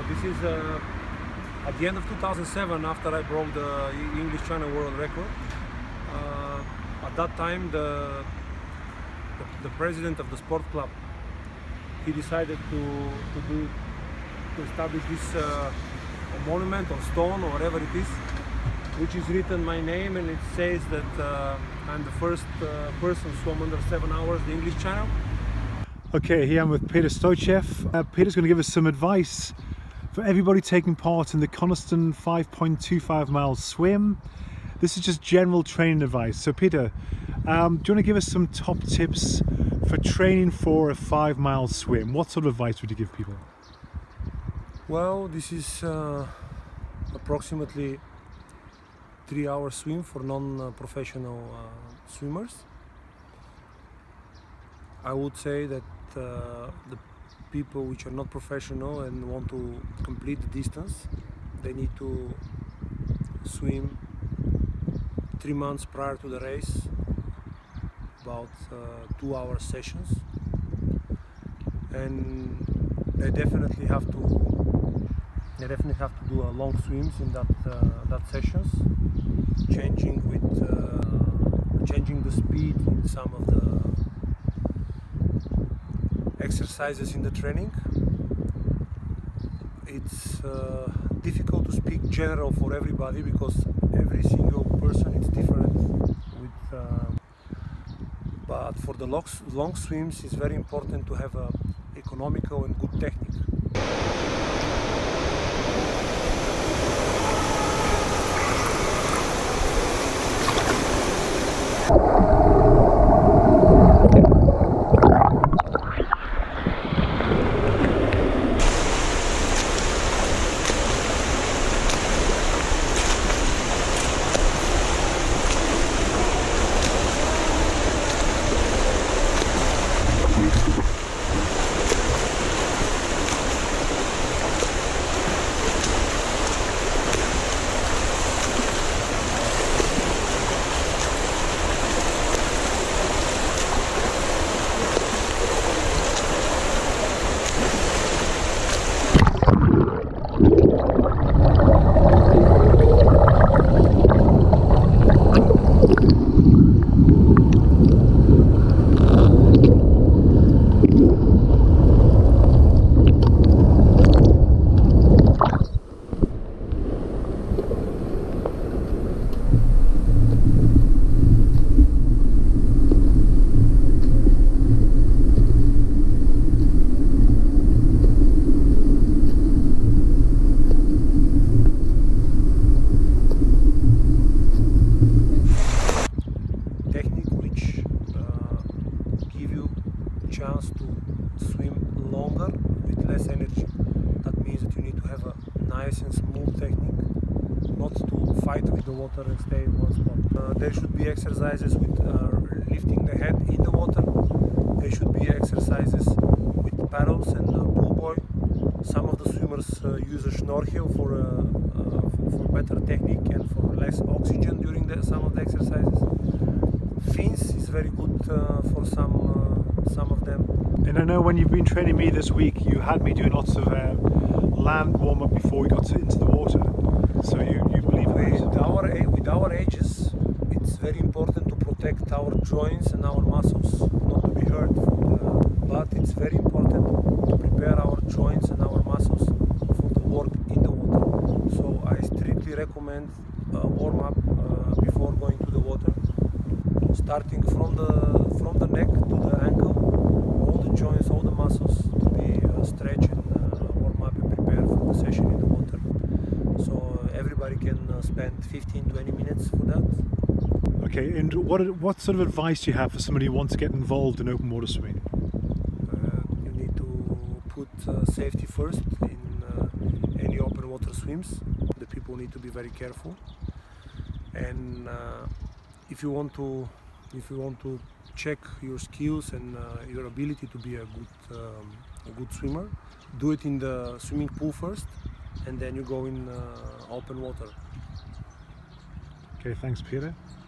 this is at the end of 2007, after I broke the English Channel World Record. At that time, the president of the sport club, he decided to establish this monument or stone or whatever it is, which is written my name, and it says that I'm the first person to swim under 7 hours the English Channel. Okay, here I'm with Petar Stoychev. Petar's going to give us some advice for everybody taking part in the Coniston 5.25 mile swim. This is just general training advice. So Petar, do you want to give us some top tips for training for a 5 mile swim? What sort of advice would you give people? Well, this is approximately 3-hour swim for non-professional swimmers. I would say that the people which are not professional and want to complete the distance, they need to swim 3 months prior to the race, about 2-hour sessions, and they definitely have to do a long swims in that sessions, changing the speed in some of the exercises in the training. It's difficult to speak general for everybody because every single person is different. But for the long swims, it's very important to have a economical and good technique. Chance to swim longer with less energy. That means that you need to have a nice and smooth technique, not to fight with the water and stay in one spot. There should be exercises with lifting the head in the water. There should be exercises with paddles and pull buoy. Some of the swimmers use a snorkel for better technique and for less oxygen during some of the exercises. Fins is very good for some of them. And I know when you've been training me this week, you had me doing lots of land warm-up before we got into the water. So you believe with our ages, it's very important to protect our joints and our muscles, not to be hurt. But it's very important to prepare our joints and our muscles for the work in the water. So I strictly recommend warm-up before going to the water, starting from the neck to the ankle, all the joints, all the muscles to be stretched and warm up and prepare for the session in the water. So everybody can spend 15-20 minutes for that. Okay, and what sort of advice do you have for somebody who wants to get involved in open water swimming? You need to put safety first in any open water swims. The people need to be very careful, and if you want to check your skills and your ability to be a good swimmer, do it in the swimming pool first, and then you go in open water. Okay, thanks Petar.